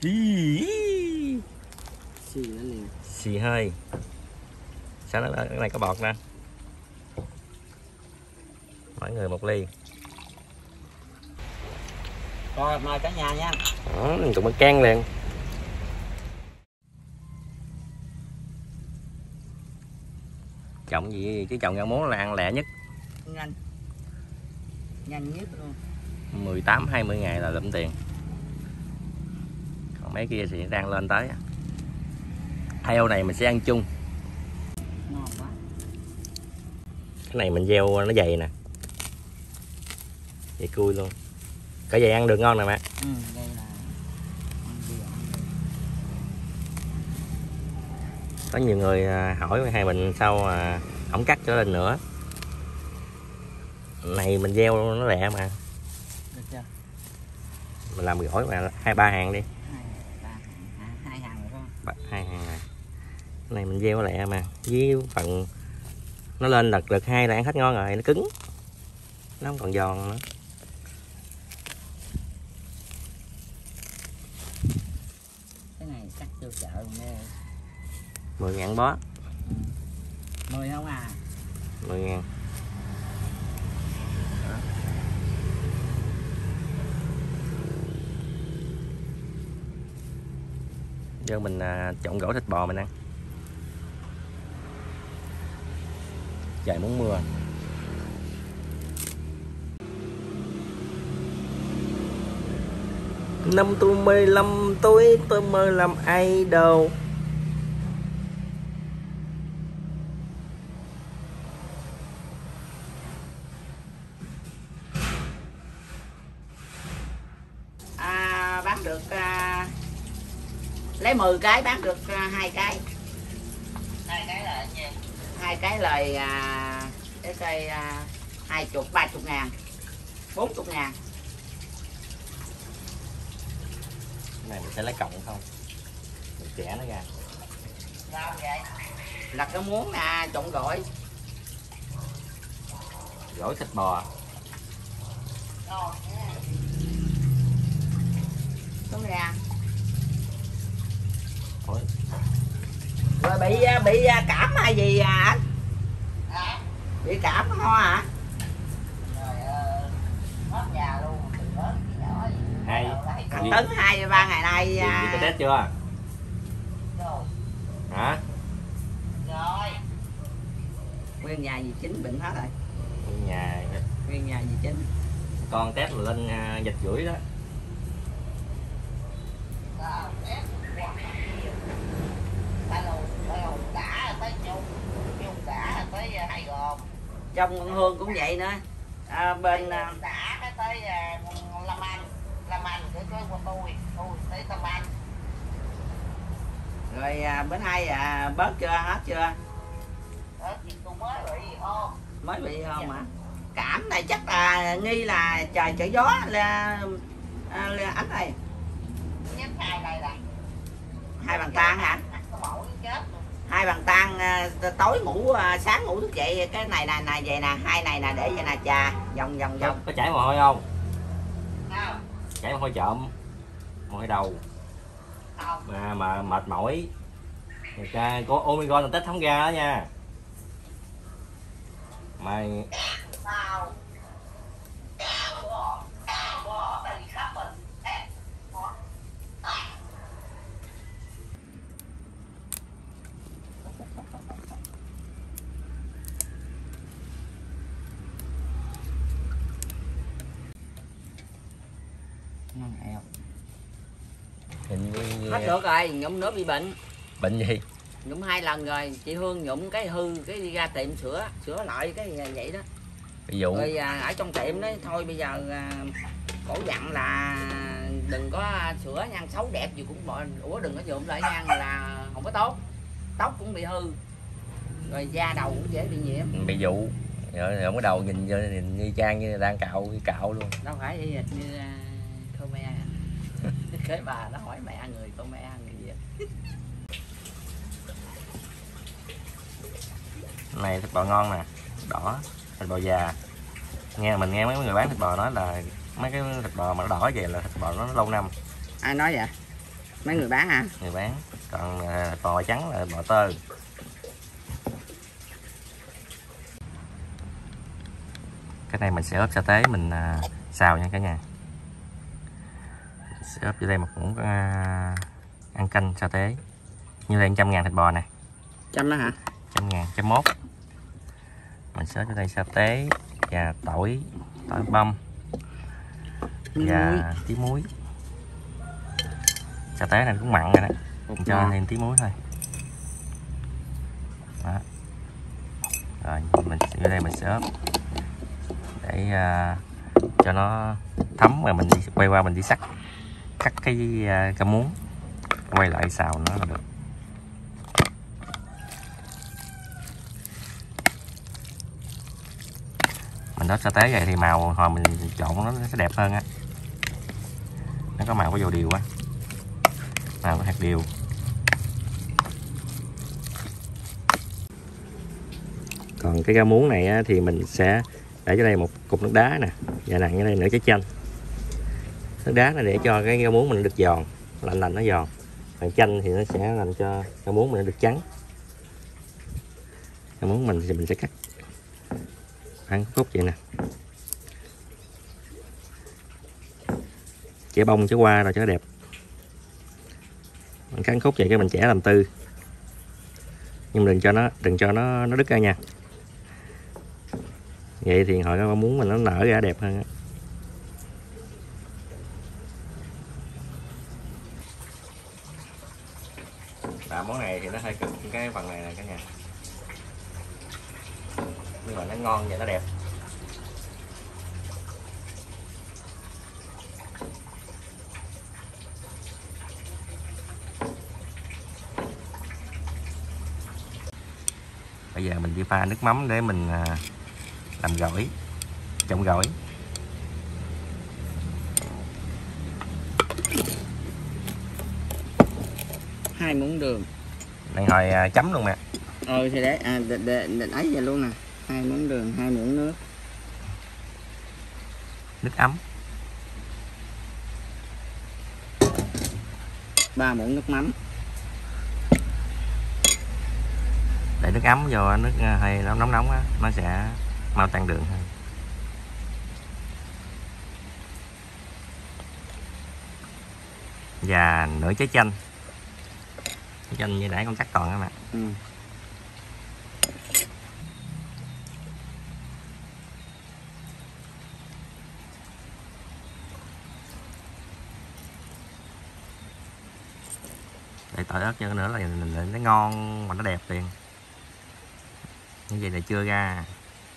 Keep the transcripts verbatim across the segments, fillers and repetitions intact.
Xì nó liền. Xì hơi. Sao nó cái này có bọt nè. Mỗi người một ly. Rồi mời cả nhà nha. Đó, tụi mình can liền. Trồng gì chứ trồng rau muống là ăn lẹ nhất. Nhanh. Nhanh nhất luôn. mười tám hai mươi ngày là lụm tiền. Còn mấy kia thì đang lên tới. Heo này mình sẽ ăn chung. Ngon quá. Cái này mình gieo nó dày nè. Dày cui luôn. Cả vậy ăn được ngon nè mẹ. Ừ, đây là ăn vừa ăn vừa. Có nhiều người hỏi hai mình sao mà không cắt trở lên nữa. Này mình gieo nó lẹ mà. Được chưa? Mình làm gỏi mà hai ba hàng đi. Hai, ba hàng, à, hai hàng rồi không? Ba, hai hàng này. Cái này mình gieo lẹ mà. Với phần nó lên lật lật hai là ăn hết ngon rồi, nó cứng. Nó không còn giòn nữa. Cái này cắt vô chợ rồi nè. mười ngàn bó. Mười không à? mười ngàn. Giờ mình à, trộn gỏi thịt bò mình ăn. Trời muốn mưa. Năm tôi mười lăm tuổi tôi mơ làm idol. À, bán được à, lấy mười cái bán được à, hai cái. Hai cái là gì? Hai cái lời à, cái cây à, hai chục ba chục ngàn, bốn chục ngàn. Cái này mình sẽ lấy cộng không? Mình chẻ nó ra. Sao vậy? Là cái muốn nè, trộn gỏi. Gỏi thịt bò. Đúng ra. Ôi. Rồi bị bị cảm hay gì à anh? Hả? Bị cảm ho hả? Rồi hết nhà luôn, hết nhỏ gì. Hai. Thằng Tấn hai ba ngày nay Đi, đi có test chưa? Rồi. Hả? Rồi. Nguyên nhà dì Chính bệnh hết rồi. Nguyên nhà. Nguyên nhà dì Chính. Con test là lên uh, dịch rưỡi đó. Trong con Hương cũng vậy nữa. À, bên đã cái tới uh, Lâm Anh, Lâm Anh cái cái của tôi, tôi tới Lâm Anh. Rồi à, bữa nay à, bớt chưa, hết chưa? Hết thì tôi mới bị không? Mới bị không hả? Cảm này chắc là nghi là trời trở gió là, à, là ánh này. Nhất hai này là Hai bàn tan hả? Hai bàn tan à, tối ngủ à, sáng ngủ thức dậy cái này nè nè vậy nè, hai này nè để vậy nè trà vòng vòng Có, vòng. có chảy mồ hôi không? Sao? Chảy mồ hôi trộm. Mồ hôi đầu. Không. Mà mà mệt mỏi. Người ta có Omicron là Tết thống ra đó nha. Mày Sao? Ngon eo. hình như Hết được rồi, nhụm nữa bị bệnh. bệnh gì? Nhụm hai lần rồi, chị Hương nhụm cái hư cái đi ra tiệm sửa, sửa lại cái vậy đó. Ví dụ Rồi à, ở trong tiệm đấy thôi bây giờ à, cổ dặn là đừng có sửa nha, xấu đẹp gì cũng bỏ, ủa đừng có nhuộm lại nha là không có tốt. Tóc cũng bị hư. Rồi da đầu cũng dễ bị nhiễm. bị dụ. Rồi không có đầu nhìn vô nhìn như trang như đang cạo cạo luôn. Đâu phải y hệt như uh, Khmer. Cái bà nó hỏi mẹ người Khmer người Việt. Này thịt bò ngon nè, đỏ, thịt bò già. Nghe mình nghe mấy người bán thịt bò nói là mấy cái thịt bò mà nó đỏ vậy là thịt bò nó lâu năm. Ai nói vậy? Mấy người bán hả? Người bán. Còn à, bò trắng là bò tơ. Cái này mình sẽ ốp sa tế mình à, xào nha cả nhà. Mình sẽ ốp vô đây một muỗng à, ăn canh sa tế. Như là một trăm ngàn thịt bò này. Trăm đó hả? Trăm ngàn, trăm mốt. Mình sẽ ốp vô đây sa tế và tỏi, tỏi băm và tí muối. Sa tế này cũng mặn rồi đó, mình cho thêm tí muối thôi. Đó. Rồi mình vô đây mình sẽ ốp để uh, cho nó thấm, rồi mình đi, quay qua mình đi sắc cắt cái uh, cá muống, quay lại xào nó là được. Mình ốp sa tế vậy thì màu hồi mình trộn nó sẽ đẹp hơn á, nó có màu có dầu điều á, màu có hạt điều. Còn cái cá muống này á, thì mình sẽ để cho đây một cục nước đá nè, và nặng ở đây nửa trái chanh. Nước đá này để cho cái cá muống mình được giòn, lạnh lạnh nó giòn. Còn chanh thì nó sẽ làm cho cá muống mình được trắng. Cá muống mình thì mình sẽ cắt ăn khúc vậy nè, chẻ bông chẻ qua rồi cho nó đẹp. Mình cắt khúc vậy cái mình chẻ làm tư, nhưng đừng cho nó đừng cho nó nó đứt ra nha. Vậy thì hồi nó muốn mình nó nở ra đẹp hơn. Và món này thì nó hơi cực cái phần này nè cả nhà, nhưng mà nó ngon và nó đẹp. Bây giờ mình đi pha nước mắm để mình làm gỏi, trộn gỏi. Hai muỗng đường. Này hồi chấm luôn nè. Ừ thì để à, để, để, để ấy vậy luôn nè. Hai muỗng đường, hai muỗng nước. Nước ấm. Ba muỗng nước mắm. Để nước ấm vô nước hơi nóng nóng nóng á, nó sẽ mau tan đường hơn. Và nửa trái chanh. Trái chanh như nãy con cắt còn các bạn. Ừ. Để tỏi ớt cho nữa là nó ngon mà nó đẹp liền. Như vậy là chưa ra.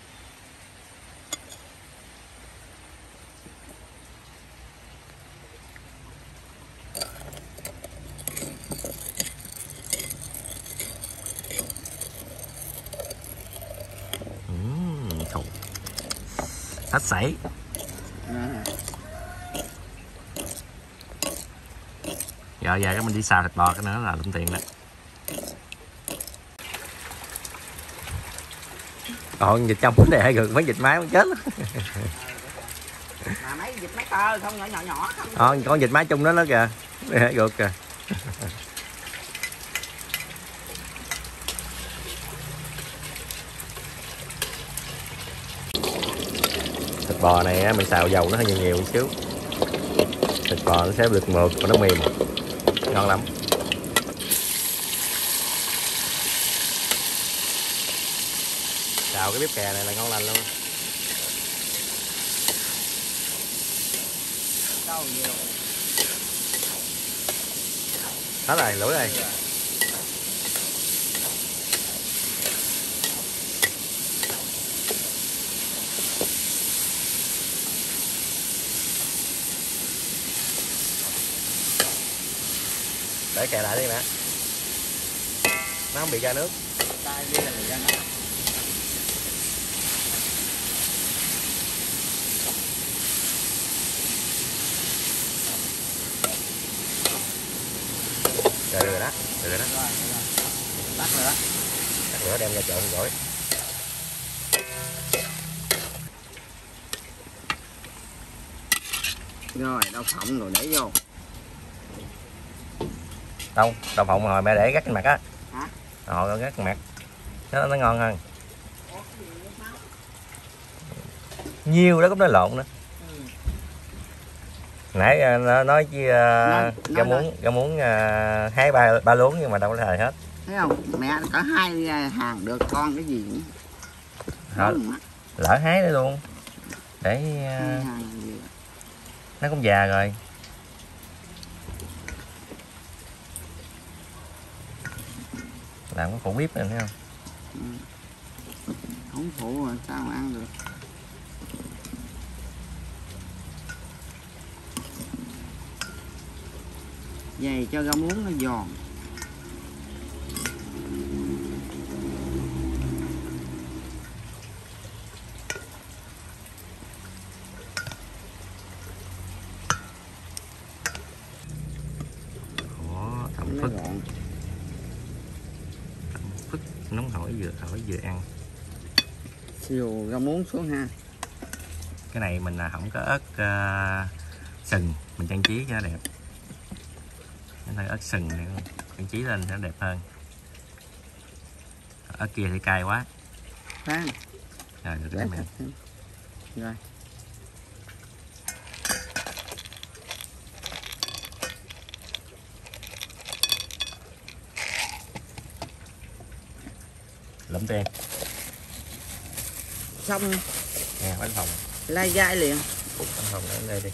Uhm, hết sảy. À. Giờ giờ cái mình đi xào thịt bò cái nữa là lụm tiền đó. Còn vịt trong bánh đè gần mấy vịt máy cũng chết. Mà mấy vịt máy tơ không, nhỏ nhỏ nhỏ không. Ờ, con vịt máy chung đó nó kìa. Gượt kìa. Thịt bò này mình xào dầu nó hơi nhiều nhiều một xíu. Thịt bò nó sẽ được mượt và nó mềm. Ngon lắm. Xào cái bếp kè này là ngon lành luôn. Đâu nhiều. Hết rồi, lưỡi rồi. Để kè lại đi mẹ. Nó không bị ra nước. Tay đi là bị ra nước. Rồi rồi đó, rồi rồi đó. Rồi, rồi. Tắt nữa. Tắt nữa đem ra trộn gỏi. Rồi, đậu phộng rồi để vô. Đâu, đậu phộng hồi mẹ để gắt trên mặt á. Hả? Hồi gắt trên mặt. Nó nó ngon hơn. Nhiều đó cũng nói lộn nữa. Ừ. Nãy nó nói với Nói- uh, nói rau muống rau muống uh, hái ba ba luống nhưng mà đâu có thời hết. Thấy không? Mẹ có hai hàng được con cái gì nữa. Hả? Lỡ hái nữa luôn. Để Hai uh, hàng gì? nó cũng già rồi. Làm cái phụ bếp này thấy không? Ừ. Không phụ rồi sao mà ăn được. Vậy cho rau muống nó giòn. Ủa, thằng Nó Phước, gọn. Phước nóng hổi vừa hổi vừa ăn. Xìu rau muống xuống ha. Cái này mình là không có ớt uh, sừng, mình trang trí cho nó đẹp. Cái này ớt sừng này trang trí lên sẽ đẹp hơn. Ớt kia thì cay quá. Khoan. Rồi được đấy mẹ. Rồi. Lụm tiền. Xong Nè bánh phồng. lai gai liền. Bánh phồng ở đây đi.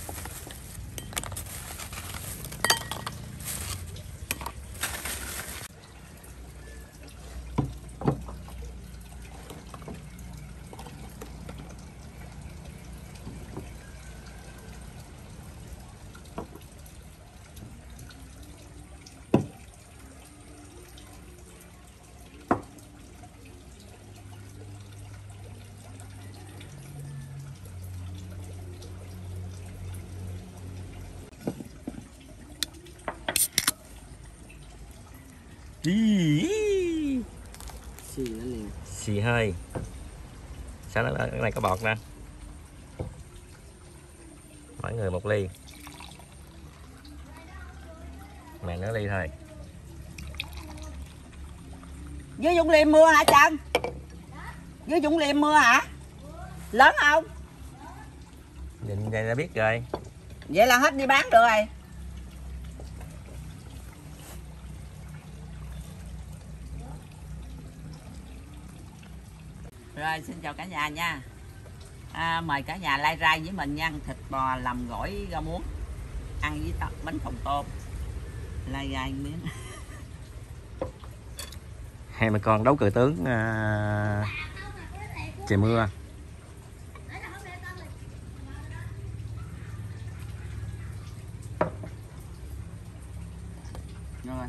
Xì nó liền. Xì hơi. Sao nó cái này có bọt nè. Mỗi người một ly. Mẹ nửa ly thôi. Dưới Dũng Liêm mưa hả Trần? Dưới Dũng Liêm mưa hả? Lớn không? Nhìn đây đã biết rồi. Vậy là hết đi bán được rồi. Rồi xin chào cả nhà nha. À, mời cả nhà lai rai với mình nha. Thịt bò làm gỏi rau muống. Ăn với tóc bánh phồng tôm. Lai rai miếng. Hai mẹ con đấu cờ tướng uh, trời mưa. Rồi.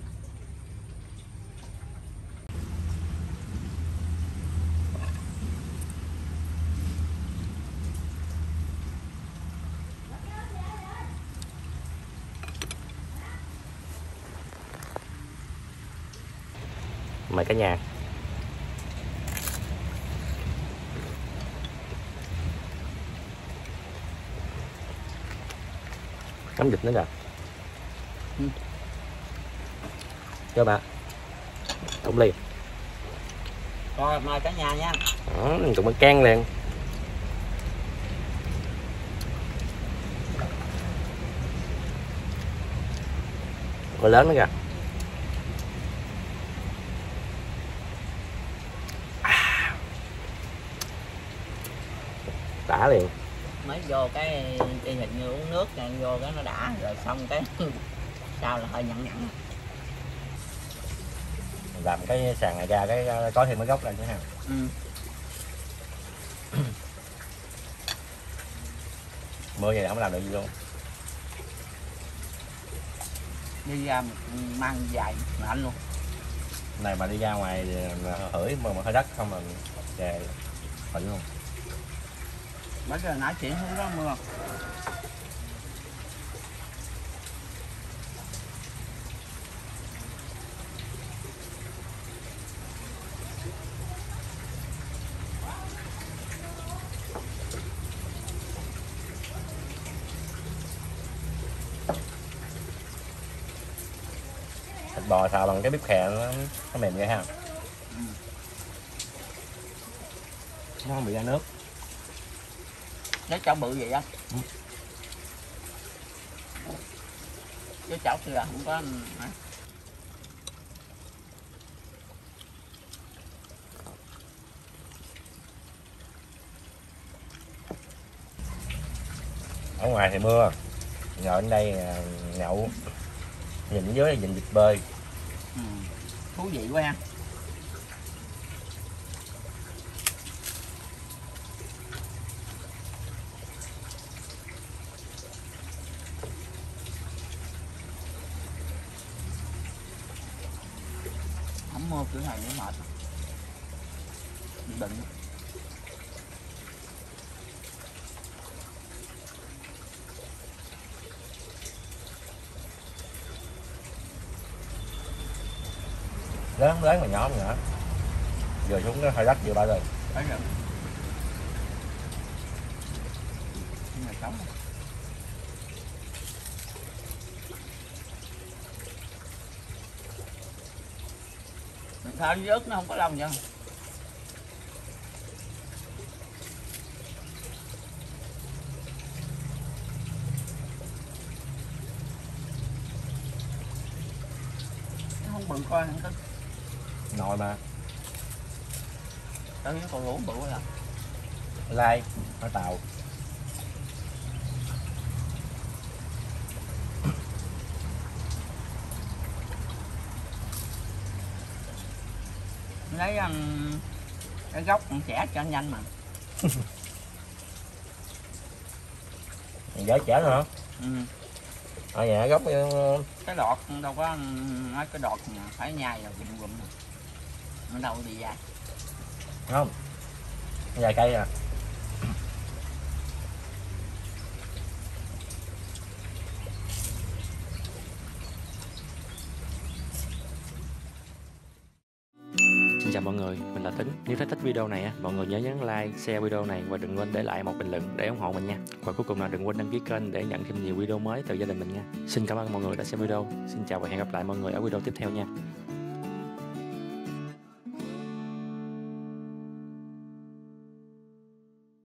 Mời cả nhà. Cắm vịt nữa kìa. Ừ. Cho bà. Cũng liền. Rồi mời cả nhà nha. Đó, tụi mình can liền. Rồi lớn nữa kìa. Đã liền. Mới vô cái y hệt như uống nước này, vô cái nó đã rồi xong cái sau là hơi nhẵn nhẵn. Làm cái sàn này ra cái có thêm cái gốc lên chứ ha. Ừ. Mưa vậy không làm được gì luôn. Đi ra mang dài mạnh luôn. Này mà đi ra ngoài mà hửi mà, mà hơi đất không mà về bệnh luôn. Mới giờ nãy chuyện không có mưa. bò xào bằng cái bếp khè nó, nó mềm vậy ha. Ừ. Nó không bị ra nước. Nó chảo bự vậy á. Ừ. Cái chảo kia là không có. Ở ngoài thì mưa, ngồi ở đây nhậu, nhìn ở dưới là nhìn vịt bơi. Ừ. Thú vị quá ha. Không mưa kiểu này nữa mệt. Bệnh. Lớn lớn mà nhỏ mà nhỏ. Giờ xuống nó hơi đất vừa ba rồi. Đấy rồi. Nhà sống. Sao ớt nó không có lông vậy? Nó không bự coi không có. Nồi mà. Tự nhiên còn lũ bự quá à. Lai, ở tàu. Lấy um, cái gốc con chẻ cho nhanh mà. Dễ chẻ nữa hả? Ừ. Ở nhà gốc Cái đọt đâu có mấy cái đọt mà phải nhai rồi gùm gùm nó đâu đi ra. không? Vài cây à. Xin chào mọi người, mình là Tính. Nếu thấy thích video này á, mọi người nhớ nhấn like, share video này và đừng quên để lại một bình luận để ủng hộ mình nha. Và cuối cùng là đừng quên đăng ký kênh để nhận thêm nhiều video mới từ gia đình mình nha. Xin cảm ơn mọi người đã xem video. Xin chào và hẹn gặp lại mọi người ở video tiếp theo nha.